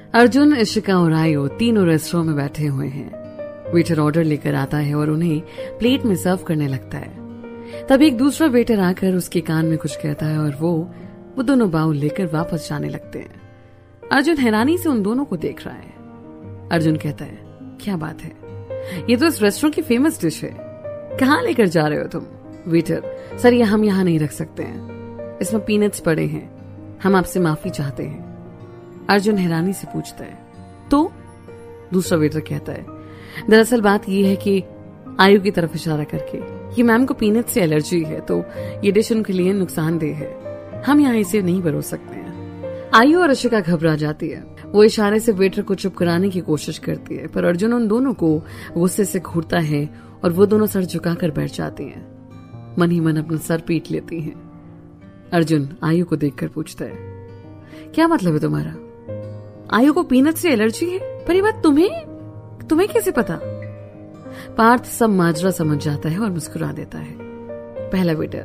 अर्जुन, इशिका और आयु तीनों रेस्टोरेंट में बैठे हुए हैं। वेटर ऑर्डर लेकर आता है और उन्हें प्लेट में सर्व करने लगता है। तब एक दूसरा वेटर आकर उसके कान में कुछ कहता है और वो दोनों बाउल लेकर वापस जाने लगते हैं। अर्जुन हैरानी से उन दोनों को देख रहा है। अर्जुन कहता है, क्या बात है, ये तो इस रेस्टोरेंट की फेमस डिश है, कहाँ लेकर जा रहे हो तुम? वेटर, सर ये हम यहाँ नहीं रख सकते हैं, इसमें पीनट्स पड़े हैं, हम आपसे माफी चाहते हैं। अर्जुन हैरानी से पूछता है, तो? दूसरा वेटर कहता है, दरअसल बात यह है कि आयु की तरफ इशारा करके, ये मैम को पीनट से एलर्जी है तो ये डिश उनके लिए नुकसानदेह है, हम यहाँ इसे नहीं परोस सकते हैं। आयु और इशिका घबरा जाती है। वो इशारे से वेटर को चुप कराने की कोशिश करती है, पर अर्जुन उन दोनों को गुस्से से घूरता है और वो दोनों सर झुकाकर बैठ जाती हैं। मन ही मन अपना सर पीट लेती हैं। अर्जुन आयु को देखकर पूछता है, क्या मतलब है तुम्हारा? आयु को पीनट से एलर्जी है, पर ये बात तुम्हें कैसे पता? पार्थ सब माजरा समझ जाता है और मुस्कुरा देता है। पहला वेटर,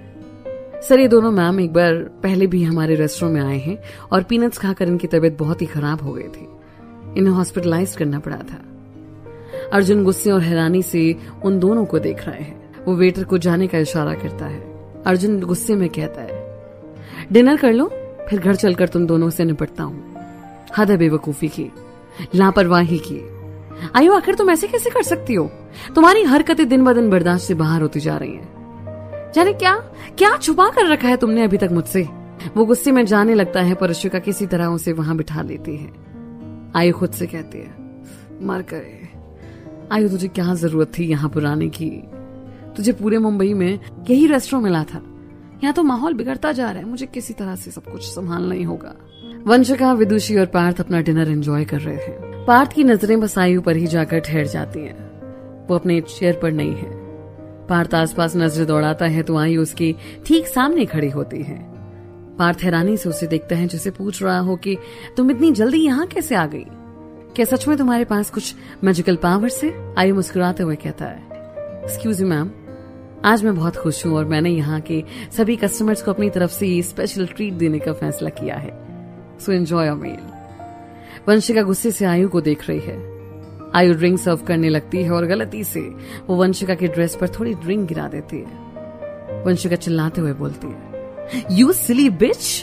सर ये दोनों मैम एक बार पहले भी हमारे रेस्टोरेंट में आए हैं और पीनट्स खाकर इनकी तबीयत बहुत ही खराब हो गई थी, इन्हें हॉस्पिटलाइज करना पड़ा था। अर्जुन गुस्से और हैरानी से उन दोनों को देख रहे हैं। वो वेटर को जाने का इशारा करता है। अर्जुन गुस्से में कहता है, डिनर कर लो, फिर घर चलकर तुम दोनों से निपटता हूँ। हद है बेवकूफी की, लापरवाही की। आयु, आखिर तुम ऐसे कैसे कर सकती हो? तुम्हारी हरकतें दिन ब दिन बर्दाश्त से बाहर होती जा रही हैं। जाने क्या छुपा कर रखा है तुमने अभी तक मुझसे? वो गुस्से में जाने लगता है, पर इशिका किसी तरह उसे वहां बिठा लेती है। आयु खुद से कहती है, मर गए। आयु, तुझे क्या जरूरत थी यहाँ पुराने की? तुझे पूरे मुंबई में यही रेस्टोरेंट मिला था। यहाँ तो माहौल बिगड़ता जा रहा है, मुझे किसी तरह से सब कुछ संभालना ही होगा। वंशिका, विदुषी और पार्थ अपना डिनर एंजॉय कर रहे हैं। पार्थ की नजरें बस आयु पर ही जाकर ठहर जाती हैं। वो अपने चेयर पर नहीं है। पार्थ आसपास नजरें दौड़ाता है तो आयु उसके ठीक सामने खड़ी होती है। पार्थ हैरानी से उसे देखता है, जैसे पूछ रहा हो कि तुम इतनी जल्दी यहाँ कैसे आ गई? क्या सच में तुम्हारे पास कुछ मैजिकल पावर्स है? आयु मुस्कुराते हुए कहता है, एक्सक्यूज मी मैम, आज मैं बहुत खुश हूँ और मैंने यहाँ के सभी कस्टमर्स को अपनी तरफ से स्पेशल ट्रीट देने का फैसला किया है, so enjoy your meal. Vanshika गुस्से से आयु को देख रही है। आयु ड्रिंक सर्व करने लगती है और गलती से वो वंशिका की ड्रेस पर थोड़ी ड्रिंक गिरा देती है। वंशिका चिल्लाते हुए बोलती है, यू सिली बिच।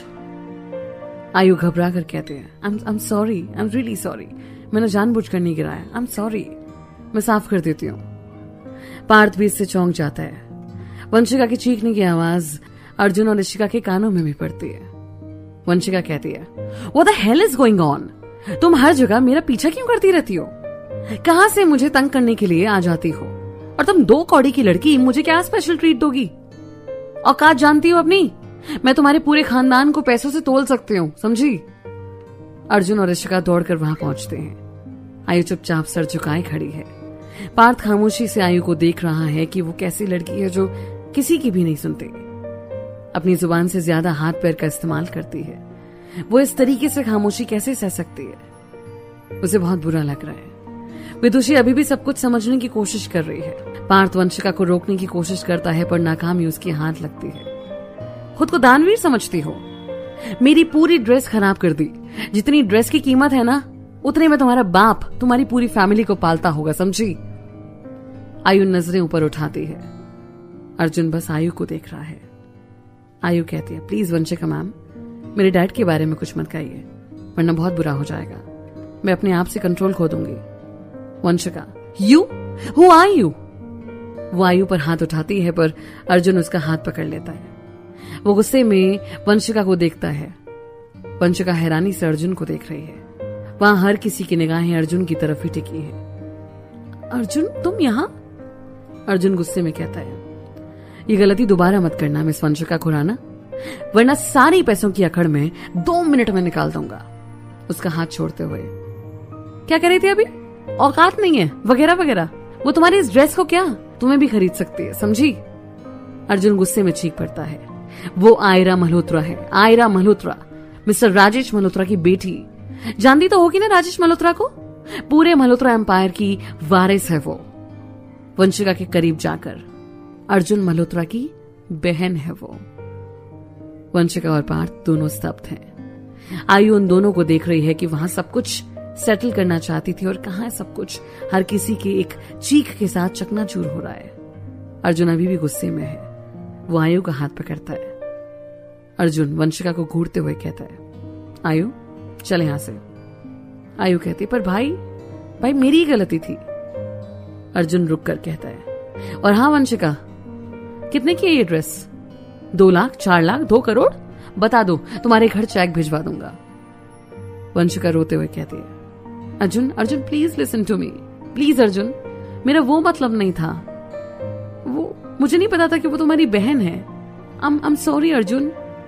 आयु घबरा कर कहते हैं, I am sorry, I am really sorry, मैंने जानबूझकर नहीं गिराया, आई एम सॉरी, मैं साफ कर देती हूँ। पार्थ भी इससे चौंक जाता है। वंशिका की चीखने की आवाज अर्जुन और इशिका के कानों में भी पड़ती है। वंशिका कहती है, What the hell is going on? तुम हर जगह मेरा पीछा क्यों करती रहती हो? कहां से मुझे तंग करने के लिए आ जाती हो? और तुम 2 कौड़ी की लड़की मुझे क्या स्पेशल ट्रीट दोगी? औकात जानती हो अपनी? मैं तुम्हारे पूरे खानदान को पैसों से तोल सकती हूँ, समझी? अर्जुन और इशिका दौड़कर वहां पहुंचते हैं। आयु चुपचाप सर झुकाए खड़ी है। पार्थ खामोशी से आयु को देख रहा है कि वो कैसी लड़की है जो किसी की भी नहीं सुनती, अपनी जुबान से ज्यादा हाथ पैर का इस्तेमाल करती है। वो इस तरीके से खामोशी कैसे सह सकती है? उसे बहुत बुरा लग रहा है। विदुषी अभी भी सब कुछ समझने की कोशिश कर रही है। पार्थ वंशिका को रोकने की कोशिश करता है, पर नाकामी उसके हाथ लगती है। खुद को दानवीर समझती हो? मेरी पूरी ड्रेस खराब कर दी। जितनी ड्रेस की कीमत है ना, उतने में तुम्हारा बाप तुम्हारी पूरी फैमिली को पालता होगा, समझी? आयु नजरें ऊपर उठाती है। अर्जुन बस आयु को देख रहा है। आयु कहती है, प्लीज वंशिका मैम, मेरे डैड के बारे में कुछ मत कहिए, वरना बहुत बुरा हो जाएगा। मैं अपने आप से कंट्रोल खो दूंगी। Vanshika, you, who are you? वो आयु पर हाथ उठाती है, पर अर्जुन उसका हाथ पकड़ लेता है। वो गुस्से में वंशिका को देखता है। वंशिका हैरानी से अर्जुन को देख रही है। वहां हर किसी की निगाहें अर्जुन की तरफ ही टिकी हैं। अर्जुन, तुम यहाँ? अर्जुन गुस्से में कहता है, ये गलती दोबारा मत करना मिस वंशिका खुराना, वरना सारी पैसों की अकड़ में 2 मिनट में निकाल दूंगा। उसका हाथ छोड़ते हुए, क्या कह रही थी अभी? औकात नहीं है वगैरह वगैरह। वो तुम्हारी इस ड्रेस को क्या तुम्हें भी खरीद सकती है, समझी? अर्जुन गुस्से में चीख पड़ता है। वो आयरा मल्होत्रा है, आयरा मल्होत्रा, मिस्टर राजेश मल्होत्रा की बेटी। जानती तो होगी ना राजेश मल्होत्रा को? पूरे मल्होत्रा एम्पायर की वारिस है वो। वंशिका के करीब जाकर, अर्जुन मल्होत्रा की बहन है वो। वंशिका और पार्थ दोनों स्तब्ध हैं। आयु उन दोनों को देख रही है कि वहां सब कुछ सेटल करना चाहती थी और कहां सब कुछ हर किसी के एक चीख के साथ चकनाचूर हो रहा है। अर्जुन अभी भी गुस्से में है। वो आयु का हाथ पकड़ता है। अर्जुन वंशिका को घूरते हुए कहता है, आयु चल यहां से। आयु कहती, पर भाई मेरी ही गलती थी। अर्जुन रुक कर कहता है, और हाँ वंशिका, कितने की है ये ड्रेस? 2 लाख, 4 लाख, 2 करोड़? बता दो, तुम्हारे घर चेक भिजवा दूंगा। वंशिका रोते हुए कहती है, Arjun please listen to me, please Arjun, मेरा वो मतलब नहीं था। वो मुझे नहीं पता था कि वो तुम्हारी बहन है। I am sorry Arjun.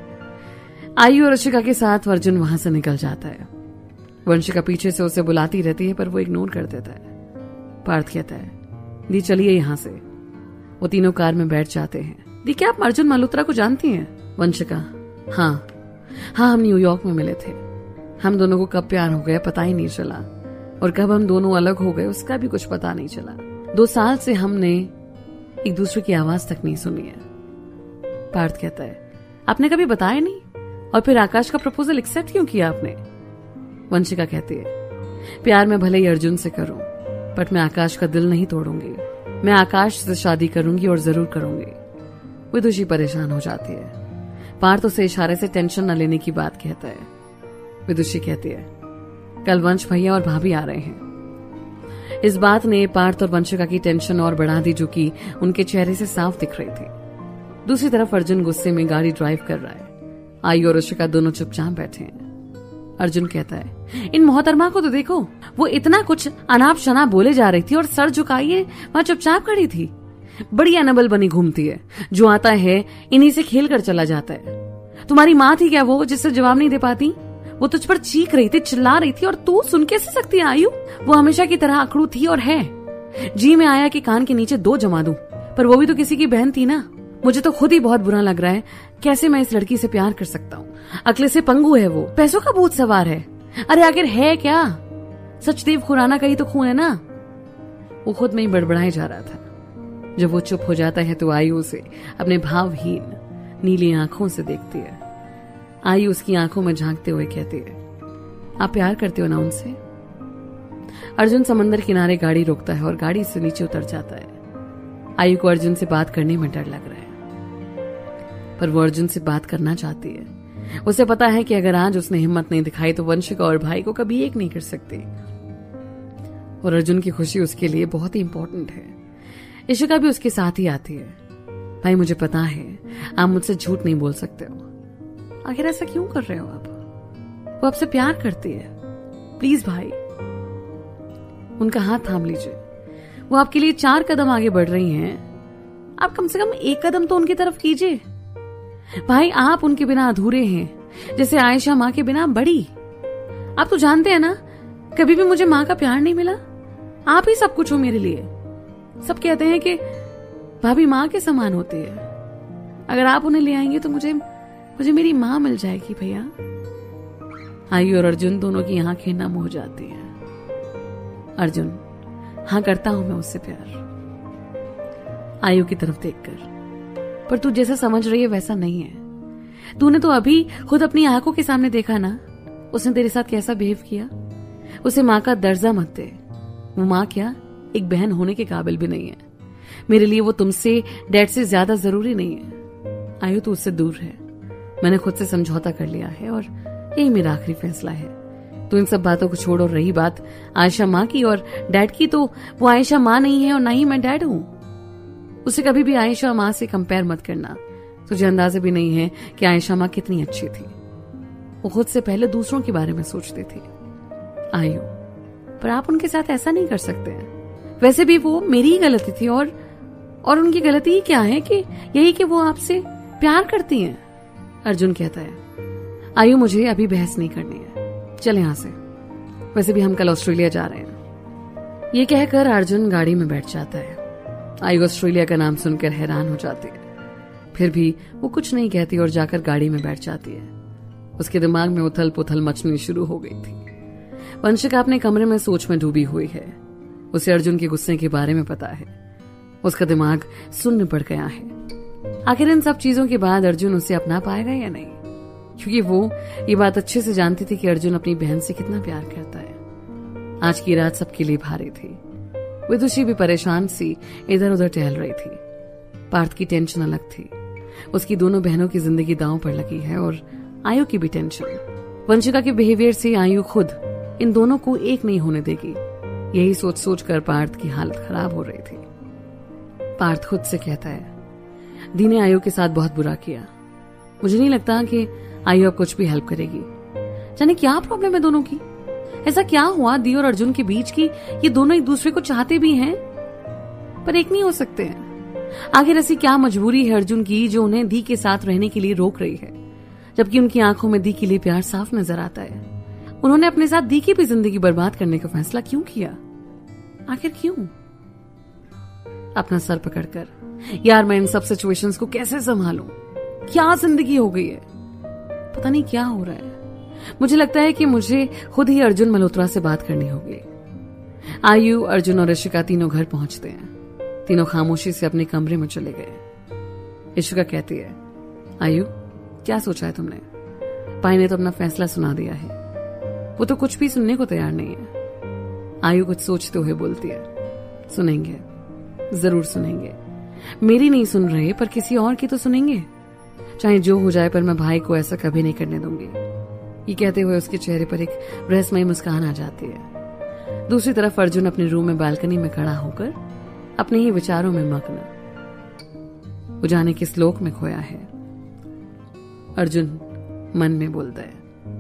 Ayu और वंशिका के साथ अर्जुन वहां से निकल जाता है। वंशिका पीछे से उसे बुलाती रहती है पर वो इग्नोर कर देता है। पार्थ कहता है, दी चलिए यहां से। वो तीनों कार में बैठ जाते हैं। दी क्या आप अर्जुन मल्होत्रा को जानती हैं? वंशिका, हाँ हम न्यूयॉर्क में मिले थे। हम दोनों को कब प्यार हो गया पता ही नहीं चला, और कब हम दोनों अलग हो गए उसका भी कुछ पता नहीं चला। 2 साल से हमने एक दूसरे की आवाज तक नहीं सुनी है। पार्थ कहता है, आपने कभी बताया नहीं, और फिर आकाश का प्रपोजल एक्सेप्ट क्यों किया आपने? वंशिका कहती है, प्यार में भले ही अर्जुन से करूं, बट मैं आकाश का दिल नहीं तोड़ूंगी। मैं आकाश से शादी करूंगी और जरूर करूंगी। विदुषी परेशान हो जाती है। पार्थ उसे इशारे से टेंशन न लेने की बात कहता है। विदुषी कहती है, कल वंश भैया और भाभी आ रहे हैं। इस बात ने पार्थ और वंशिका की टेंशन और बढ़ा दी, जो कि उनके चेहरे से साफ दिख रही थी। दूसरी तरफ अर्जुन गुस्से में गाड़ी ड्राइव कर रहा है। आयु और वंशिका दोनों चुपचाप बैठे हैं। अर्जुन कहता है, इन मोहतरमा को तो देखो, वो इतना कुछ अनाप शनाप बोले जा रही थी और सर झुकाइए वहां चुपचाप खड़ी थी। बड़ी अनबल बनी घूमती है, जो आता है इन्हीं से खेल कर चला जाता है। तुम्हारी माँ थी क्या वो, जिससे जवाब नहीं दे पाती? वो तुझ पर चीख रही थी, चिल्ला रही थी, और तू सुन कैसे सकती है आयु? वो हमेशा की तरह अकड़ू थी और है। जी में आया कि कान के नीचे 2 जमा दूं, पर वो भी तो किसी की बहन थी ना। मुझे तो खुद ही बहुत बुरा लग रहा है, कैसे मैं इस लड़की से प्यार कर सकता हूँ? अकले से पंगु है वो, पैसों का भूत सवार है। अरे आखिर है क्या? सचदेव खुराना का ही तो खून है ना। वो खुद में ही बड़बड़ाए जा रहा था। जब वो चुप हो जाता है तो आयु उसे अपने भावहीन नीली आंखों से देखती है। आयु उसकी आंखों में झांकते हुए कहती है, आप प्यार करते हो ना उनसे? अर्जुन समंदर किनारे गाड़ी रोकता है और गाड़ी से नीचे उतर जाता है। आयु को अर्जुन से बात करने में डर लग रहा है, पर वो अर्जुन से बात करना चाहती है। उसे पता है कि अगर आज उसने हिम्मत नहीं दिखाई तो वंशिका और भाई को कभी एक नहीं कर सकती, और अर्जुन की खुशी उसके लिए बहुत ही इंपॉर्टेंट है। इशिका भी उसके साथ ही आती है। भाई मुझे पता है आप मुझसे झूठ नहीं बोल सकते हो, आखिर ऐसा क्यों कर रहे हो आप? वो आपसे प्यार करती है, प्लीज भाई उनका हाथ थाम लीजिए। वो आपके लिए 4 कदम आगे बढ़ रही हैं, आप कम से कम 1 कदम तो उनकी तरफ कीजिए। भाई आप उनके बिना अधूरे हैं, जैसे आयशा माँ के बिना बड़ी। आप तो जानते हैं ना, कभी भी मुझे माँ का प्यार नहीं मिला। आप ही सब कुछ हो मेरे लिए। सब कहते हैं कि भाभी माँ के समान होती है। अगर आप उन्हें ले आएंगे तो मुझे मेरी माँ मिल जाएगी भैया। आयु और अर्जुन दोनों की आंखें नम हो जाती हैं। अर्जुन, हाँ करता हूं मैं उससे प्यार। आयु की तरफ देखकर, पर तू जैसा समझ रही है वैसा नहीं है। तूने तो अभी खुद अपनी आंखों के सामने देखा ना, उसने तेरे साथ कैसा बिहेव किया। उसे माँ का दर्जा मत दे। वो माँ क्या, एक बहन होने के काबिल भी नहीं है। मेरे लिए वो तुमसे, डैड से ज्यादा जरूरी नहीं है। आयु तो उससे दूर है। मैंने खुद से समझौता कर लिया है और यही मेरा आखिरी फैसला है। तो इन सब बातों को छोड़, और रही बात आयशा माँ की और डैड की, तो वो आयशा माँ नहीं है और ना ही मैं डैड हूं। उसे कभी भी आयशा माँ से कंपेयर मत करना। तुझे अंदाजा भी नहीं है कि आयशा माँ कितनी अच्छी थी। वो खुद से पहले दूसरों के बारे में सोचती थी। आयु, पर आप उनके साथ ऐसा नहीं कर सकते हैं। वैसे भी वो मेरी ही गलती थी, और उनकी गलती ही क्या है कि यही कि वो आपसे प्यार करती हैं। अर्जुन कहता है, आयु मुझे अभी बहस नहीं करनी है, चल यहां से। वैसे भी हम कल ऑस्ट्रेलिया जा रहे हैं। ये कहकर अर्जुन गाड़ी में बैठ जाता है। आयु ऑस्ट्रेलिया का नाम सुनकर हैरान हो जाती है, फिर भी वो कुछ नहीं कहती और जाकर गाड़ी में बैठ जाती है। उसके दिमाग में उथल पुथल मचनी शुरू हो गई थी। वंशिका अपने कमरे में सोच में डूबी हुई है। उसे अर्जुन के गुस्से के बारे में पता है। उसका दिमाग सुन्न पड़ गया है। आखिर इन सब चीजों के बाद अर्जुन उसे अपना पाएगा या नहीं? क्योंकि वो ये बात अच्छे से जानती थी कि अर्जुन अपनी बहन से कितना प्यार करता है। आज की रात सबके लिए भारी थी। विदुषी भी परेशान सी इधर उधर टहल रही थी। पार्थ की टेंशन अलग थी। उसकी दोनों बहनों की जिंदगी दांव पर लगी है और आयु की भी टेंशन। वंशिका के बिहेवियर से आयु खुद इन दोनों को एक नहीं होने देगी, यही सोच सोच कर पार्थ की हालत खराब हो रही थी। पार्थ खुद से कहता है, दी ने आयु के साथ बहुत बुरा किया। मुझे नहीं लगता कि आयु अब कुछ भी हेल्प करेगी। जाने क्या प्रॉब्लम है दोनों की। ऐसा क्या हुआ दी और अर्जुन के बीच की ये दोनों एक दूसरे को चाहते भी हैं पर एक नहीं हो सकते हैं। आखिर ऐसी क्या मजबूरी है अर्जुन की जो उन्हें दी के साथ रहने के लिए रोक रही है, जबकि उनकी आंखों में दी के लिए प्यार साफ नजर आता है। उन्होंने अपने साथ दी की भी जिंदगी बर्बाद करने का फैसला क्यों किया? आखिर क्यों? अपना सर पकड़कर, यार मैं इन सब सिचुएशंस को कैसे संभालूं? क्या जिंदगी हो गई है, पता नहीं क्या हो रहा है। मुझे लगता है कि मुझे खुद ही अर्जुन मल्होत्रा से बात करनी होगी। आयु, अर्जुन और ऋषिका तीनों घर पहुंचते हैं। तीनों खामोशी से अपने कमरे में चले गए। ऋषिका कहती है, आयु क्या सोचा है तुमने? पाई ने तो अपना फैसला सुना दिया है, वो तो कुछ भी सुनने को तैयार नहीं है। आयु कुछ सोचते हुए बोलती है, सुनेंगे, जरूर सुनेंगे। मेरी नहीं सुन रहे पर किसी और की तो सुनेंगे, चाहे जो हो जाए, पर मैं भाई को ऐसा कभी नहीं करने दूंगी। ये कहते हुए उसके चेहरे पर एक रहस्यमयी मुस्कान आ जाती है। दूसरी तरफ अर्जुन अपने रूम में बालकनी में खड़ा होकर अपने ही विचारों में मग्न, वो जाने किस लोक में खोया है। अर्जुन मन में बोलता है,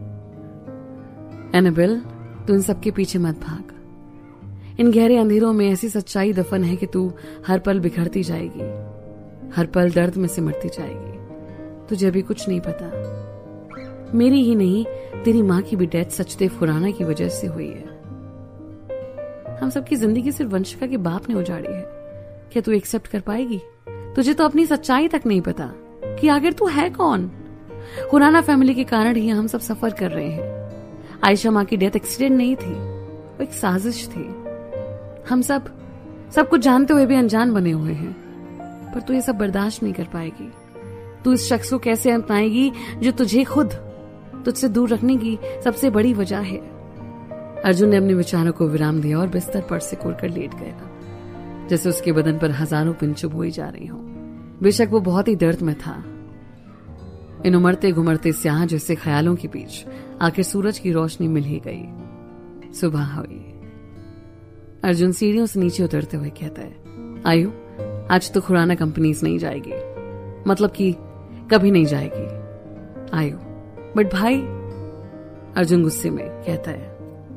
एनाबेल तू इन सबके पीछे मत भाग। इन गहरे अंधेरों में ऐसी सच्चाई दफन है कि तू हर पल बिखरती जाएगी, हर पल दर्द में सिमटती जाएगी। तुझे भी कुछ नहीं पता। मेरी ही नहीं, तेरी माँ की भी डेथ सचदेव खुराना की वजह से हुई है। हम सबकी जिंदगी सिर्फ वंशिका के बाप ने उजाड़ी है। क्या तू एक्सेप्ट कर पाएगी? तुझे तो अपनी सच्चाई तक नहीं पता कि आखिर तू है कौन। खुराना फैमिली के कारण ही हम सब सफर कर रहे हैं। आयशा माँ की डेथ एक्सीडेंट नहीं थी, वो एक साजिश थी। हम सब कुछ जानते हुए भी अनजान बने हुए हैं, पर तू ये सब बर्दाश्त नहीं कर पाएगी। तू इस शख्स को कैसे अपनाएगी जो तुझे खुद तुझसे दूर रखने की सबसे बड़ी वजह है। अर्जुन ने अपने विचारों को विराम दिया और बिस्तर पर सिकुड़ कर लेट गया, जैसे उसके बदन पर हजारों पिन चुभोई जा रही हो। बेशक वो बहुत ही दर्द में था। इन उमड़ते घुमड़ते स्याह जैसे ख्यालों के बीच आखिर सूरज की रोशनी मिल ही गई। सुबह हुई। अर्जुन सीढ़ियों से नीचे उतरते हुए कहता है, आयु आज तो खुराना कंपनीज नहीं जाएगी, मतलब कि कभी नहीं जाएगी। आयु, बट भाई। अर्जुन गुस्से में कहता है,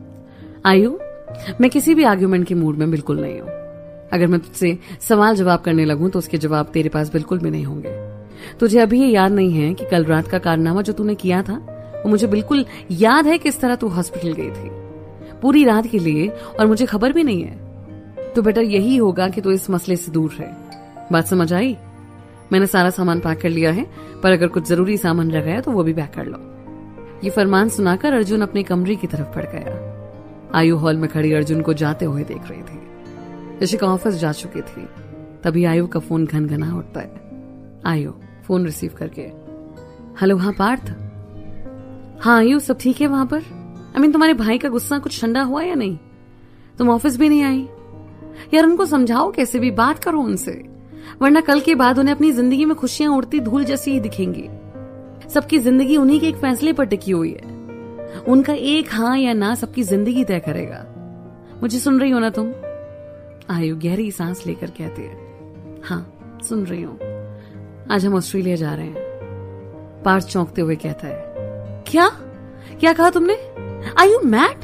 आयु मैं किसी भी आर्ग्यूमेंट के मूड में बिल्कुल नहीं हूं। अगर मैं तुझसे सवाल जवाब करने लगूं तो उसके जवाब तेरे पास बिल्कुल भी नहीं होंगे। तुझे अभी ये याद नहीं है कि कल रात का कारनामा जो तूने किया था, वो मुझे बिल्कुल याद है किस तरह तू हॉस्पिटल गई थी पूरी रात के लिए, और मुझे खबर भी नहीं है। तो बेटर यही होगा कि तू इस मसले से दूर रहे। बात समझ आई? मैंने सारा सामान पैक कर लिया है, पर अगर कुछ जरूरी सामान रह गया तो वो भी पैक कर लो। ये फरमान सुनाकर अर्जुन अपने कमरे की तरफ बढ़ गया। आयु हॉल में खड़ी अर्जुन को जाते हुए देख रही थी। ऋषिका ऑफिस जा चुकी थी। तभी आयु का फोन घनघना उठता है। आयु फोन रिसीव करके, हेलो, हाँ पार्थ। हाँ आयु, सब ठीक है वहां पर? तुम्हारे भाई का गुस्सा कुछ ठंडा हुआ या नहीं? तुम ऑफिस भी नहीं आई? यार उनको समझाओ, कैसे भी बात करो उनसे, वरना कल के बाद उन्हें अपनी जिंदगी में खुशियां उड़ती धूल जैसी ही दिखेंगी। सबकी जिंदगी उन्हीं के एक फैसले पर टिकी हुई है। उनका एक हाँ या ना सबकी जिंदगी तय करेगा। मुझे सुन रही हो ना तुम? आयु गहरी सांस लेकर कहती है, हाँ सुन रही हूं। आज हम ऑस्ट्रेलिया जा रहे हैं। पार्थ चौंकते हुए कहता है, क्या कहा तुमने? आयु मैड?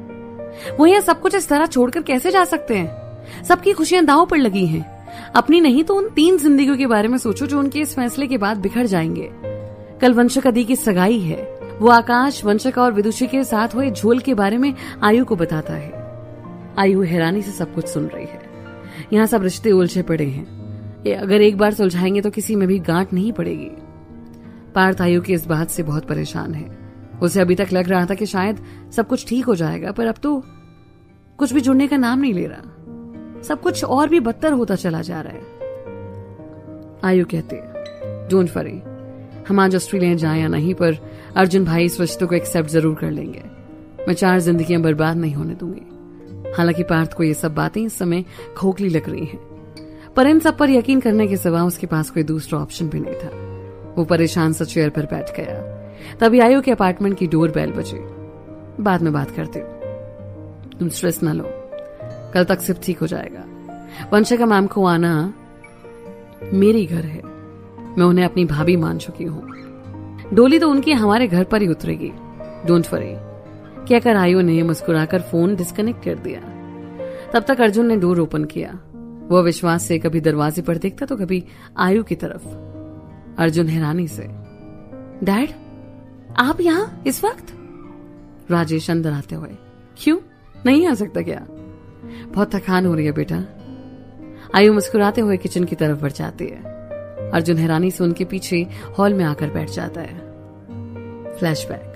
वो यहाँ सब कुछ इस तरह छोड़कर कैसे जा सकते हैं? सबकी खुशियां दांव पर लगी हैं। अपनी नहीं तो उन 3 जिंदगियों के बारे में सोचो जो उनके इस फैसले के बाद बिखर जाएंगे। कल वंशिका दी की सगाई है। वो आकाश, वंशिका और विदुषी के साथ हुए झोल के बारे में आयु को बताता है। आयु हैरानी से सब कुछ सुन रही है। यहाँ सब रिश्ते उलझे पड़े हैं। अगर एक बार सुलझाएंगे तो किसी में भी गांठ नहीं पड़ेगी। पार्थ आयु की इस बात से बहुत परेशान है। उसे अभी तक लग रहा था कि शायद सब कुछ ठीक हो जाएगा, पर अब तो कुछ भी जुड़ने का नाम नहीं ले रहा। सब कुछ और भी बदतर होता चला जा रहा है। आयु कहती है, डोंट वरी, हम आज ऑस्ट्रेलिया जाए या नहीं, पर अर्जुन भाई इस रिश्ते को एक्सेप्ट जरूर कर लेंगे। मैं 4 जिंदगियां बर्बाद नहीं होने दूंगी। हालांकि पार्थ को ये सब बातें इस समय खोखली लग रही हैं, पर इन सब पर यकीन करने के सिवा उसके पास कोई दूसरा ऑप्शन भी नहीं था। वो परेशान सा चेयर पर बैठ गया। तभी आयु के अपार्टमेंट की डोर बेल बजी। बाद में बात करती हूँ, तुम स्ट्रेस ना लो, कल तक सब ठीक हो जाएगा। वंशिका मैम को आना मेरी घर है, मैं उन्हें अपनी भाभी मान चुकी हूँ। डोली तो उनकी हमारे घर पर ही उतरेगी, डोंट वरी, कहकर आयु ने मुस्कुराकर फोन डिस्कनेक्ट कर दिया। तब तक अर्जुन ने डोर ओपन किया। वह विश्वास से कभी दरवाजे पर देखता तो कभी आयु की तरफ। अर्जुन हैरानी से, डैड आप यहां इस वक्त? राजेश अंदर आते हुए, क्यों नहीं आ सकता क्या? बहुत थकान हो रही है बेटा। आयु मुस्कुराते हुए किचन की तरफ बढ़ जाती है। अर्जुन हैरानी से उनके पीछे हॉल में आकर बैठ जाता है। फ्लैशबैक।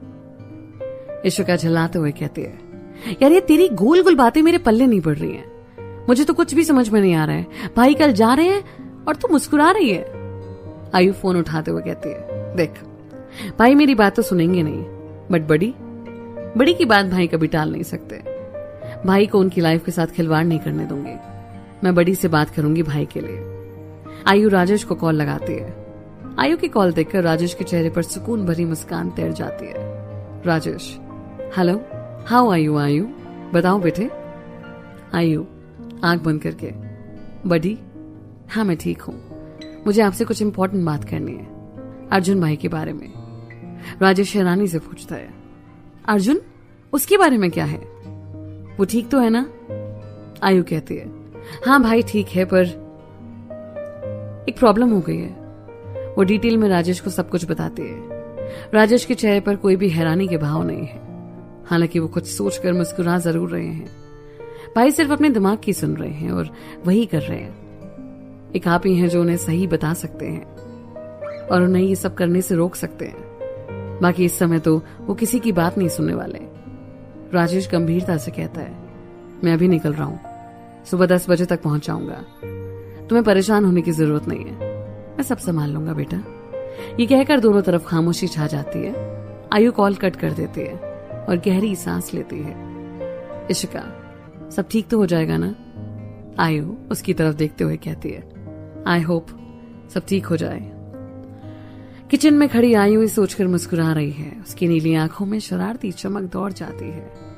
इशिका झल्लाते हुए कहती है, यार ये तेरी गोल गोल बातें मेरे पल्ले नहीं पड़ रही हैं। मुझे तो कुछ भी समझ में नहीं आ रहा है। भाई कल जा रहे हैं और तू मुस्कुरा रही है। आयु फोन उठाते हुए कहती है, देख भाई मेरी बात तो सुनेंगे नहीं, बट बड़ी की बात भाई कभी टाल नहीं सकते। भाई को उनकी लाइफ के साथ खिलवाड़ नहीं करने दूंगी। मैं बड़ी से बात करूंगी भाई के लिए। आयु राजेश को कॉल लगाती है। आयु की कॉल देखकर राजेश के चेहरे पर सुकून भरी मुस्कान तैर जाती है। Rajesh, hello, how are you? बताओ बेटे। आयु आंख बंद करके, बड़ी हाँ मैं ठीक हूं, मुझे आपसे कुछ इंपॉर्टेंट बात करनी है, अर्जुन भाई के बारे में। राजेश हैरानी से पूछता है, अर्जुन उसके बारे में क्या है? वो ठीक तो है ना? आयु कहती है, हाँ भाई ठीक है, पर एक प्रॉब्लम हो गई है। वो डिटेल में राजेश को सब कुछ बताती है। राजेश के चेहरे पर कोई भी हैरानी के भाव नहीं है, हालांकि वो कुछ सोचकर मुस्कुरा जरूर रहे हैं। भाई सिर्फ अपने दिमाग की सुन रहे हैं और वही कर रहे हैं। एक आप ही हैं जो उन्हें सही बता सकते हैं और उन्हें ये सब करने से रोक सकते हैं। बाकी इस समय तो वो किसी की बात नहीं सुनने वाले। राजेश गंभीरता से कहता है, मैं अभी निकल रहा हूं, सुबह 10 बजे तक पहुंच जाऊंगा। तुम्हें परेशान होने की जरूरत नहीं है, मैं सब संभाल लूंगा बेटा। ये कहकर दोनों तरफ खामोशी छा जाती है। आयु कॉल कट कर देती है और गहरी सांस लेती है। इशिका, सब ठीक तो हो जाएगा ना? आयु उसकी तरफ देखते हुए कहती है, आई होप सब ठीक हो जाए। किचन में खड़ी आयु सोचकर मुस्कुरा रही है। उसकी नीली आंखों में शरारती चमक दौड़ जाती है।